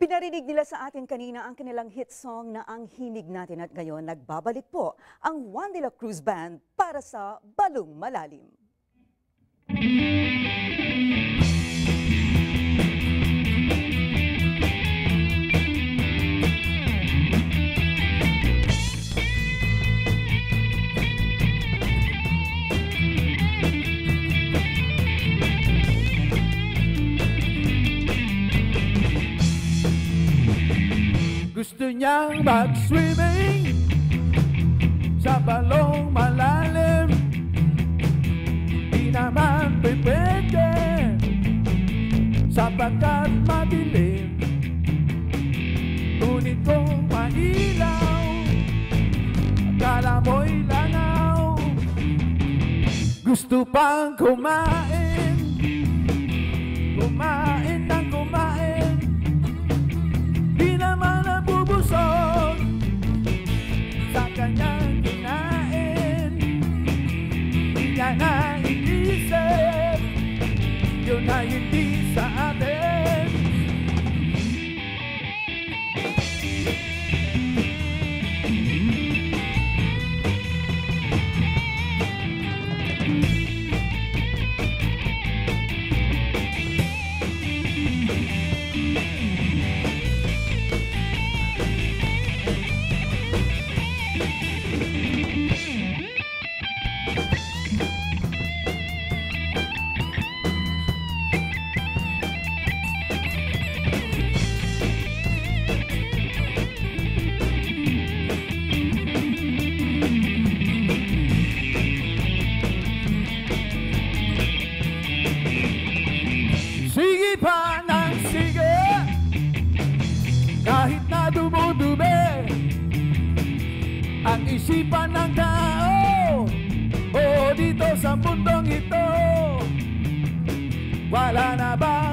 Pinarinig nila sa atin kanina ang kanilang hit song na Ang Himig Natin at ngayon nagbabalik po ang Juan de la Cruz Band para sa Balong Malalim. Gusto niyang mag-swimming sa balong malalim. Di naman pwede sapagkat madilim. Ngunit kung mailaw, akala mo'y langaw. Gusto pang kumain, kumain ng kumain. Di naman nabubusog sa kanyang kinain. Di niya naiisip, yun ay hindi sa atin. Sige pa ng sige, kahit na dumudumi ang isipan ng tao. O dito sa mundong ito, wala na ba